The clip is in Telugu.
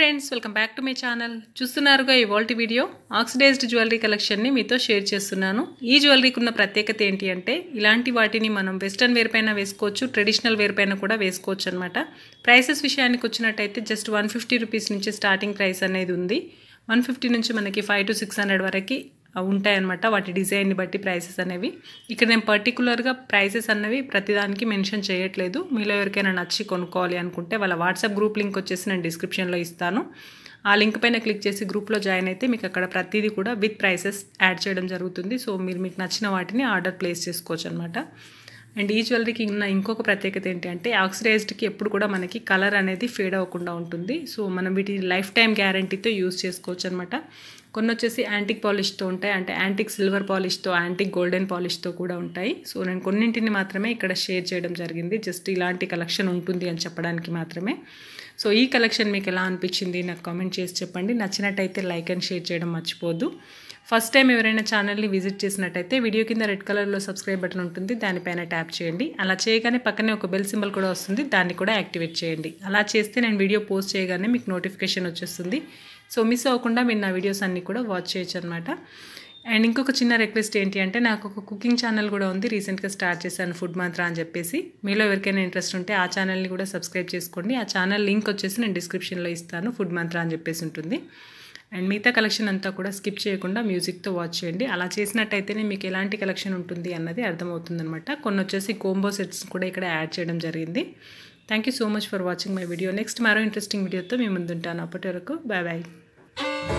Friends welcome back to my channel. చూస్తున్నారుగా ఇవాల్టి వీడియో ఆక్సిడైజ్డ్ జ్యువెలరీ కలెక్షన్ని మీతో షేర్ చేస్తున్నాను. ఈ జ్యువెలరీకి ఉన్న ప్రత్యేకత ఏంటి అంటే ఇలాంటి వాటిని మనం వెస్టర్న్ వేర్ పైన వేసుకోవచ్చు, ట్రెడిషనల్ వేర్ పైన కూడా వేసుకోవచ్చు అనమాట. ప్రైసెస్ విషయానికి వచ్చినట్టయితే జస్ట్ 150 రూపీస్ నుంచి స్టార్టింగ్ ప్రైస్ అనేది ఉంది. 150 నుంచి మనకి 500 to 600 వరకు ఉంటాయన్నమాట. వాటి డిజైన్ని బట్టి ప్రైసెస్ అనేవి. ఇక్కడ నేను పర్టికులర్గా ప్రైసెస్ అనేవి ప్రతిదానికి మెన్షన్ చేయట్లేదు. మీలో ఎవరికైనా నచ్చి కొనుక్కోవాలి అనుకుంటే వాళ్ళ వాట్సాప్ గ్రూప్ లింక్ వచ్చేసి నేను డిస్క్రిప్షన్లో ఇస్తాను. ఆ లింక్ పైన క్లిక్ చేసి గ్రూప్లో జాయిన్ అయితే మీకు అక్కడ ప్రతిదీ కూడా విత్ ప్రైసెస్ యాడ్ చేయడం జరుగుతుంది. సో మీకు నచ్చిన వాటిని ఆర్డర్ ప్లేస్ చేసుకోవచ్చు అనమాట. అండ్ ఈ జ్యువెలరీకి ఉన్న ఇంకొక ప్రత్యేకత ఏంటి అంటే ఆక్సిడైజ్డ్కి ఎప్పుడు కూడా మనకి కలర్ అనేది ఫేడ్ అవ్వకుండా ఉంటుంది. సో మనం వీటిని లైఫ్ టైం గ్యారంటీతో యూజ్ చేసుకోవచ్చు అనమాట. కొన్ని వచ్చేసి యాంటిక్ పాలిష్తో ఉంటాయి, అంటే యాంటిక్ సిల్వర్ పాలిష్తో, యాంటిక్ గోల్డెన్ పాలిష్తో కూడా ఉంటాయి. సో నేను కొన్నింటిని మాత్రమే ఇక్కడ షేర్ చేయడం జరిగింది, జస్ట్ ఇలాంటి కలెక్షన్ ఉంటుంది అని చెప్పడానికి మాత్రమే. సో ఈ కలెక్షన్ మీకు ఎలా అనిపించింది నాకు కామెంట్ చేసి చెప్పండి. నచ్చినట్టయితే లైక్ అండ్ షేర్ చేయడం మర్చిపోద్దు. ఫస్ట్ టైం ఎవరైనా ఛానల్ని విజిట్ చేసినట్టయితే వీడియో కింద రెడ్ కలర్లో సబ్స్క్రైబ్ బటన్ ఉంటుంది, దానిపైన ట్యాప్ చేయండి. అలా చేయగానే పక్కనే ఒక బెల్ సింబల్ కూడా వస్తుంది, దాన్ని కూడా యాక్టివేట్ చేయండి. అలా చేస్తే నేను వీడియో పోస్ట్ చేయగానే మీకు నోటిఫికేషన్ వచ్చేస్తుంది. సో మిస్ అవ్వకుండా మీరు నా వీడియోస్ అన్నీ కూడా వాచ్ చేయొచ్చు అనమాట. అండ్ ఇంకొక చిన్న రిక్వెస్ట్ ఏంటి అంటే నాకు ఒక కుకింగ్ ఛానల్ కూడా ఉంది, రీసెంట్గా స్టార్ట్ చేశాను, ఫుడ్ మంత్ర అని చెప్పేసి. మీలో ఎవరికైనా ఇంట్రెస్ట్ ఉంటే ఆ ఛానల్ని కూడా సబ్స్క్రైబ్ చేసుకోండి. ఆ ఛానల్ లింక్ వచ్చేసి నేను డిస్క్రిప్షన్లో ఇస్తాను, ఫుడ్ మంత్ర అని చెప్పేసి ఉంటుంది. అండ్ మిగతా కలెక్షన్ అంతా కూడా స్కిప్ చేయకుండా మ్యూజిక్తో వాచ్ చేయండి. అలా చేసినట్టయితేనే మీకు ఎలాంటి కలెక్షన్ ఉంటుంది అన్నది అర్థమవుతుంది అనమాట. కొన్ని వచ్చేసి కోంబో సెట్స్ కూడా ఇక్కడ యాడ్ చేయడం జరిగింది. Thank you so much for watching my video. Next మరో ఇంట్రెస్టింగ్ వీడియోతో మీ ముందుంటాను. అప్పటి వరకు బాయ్ బాయ్.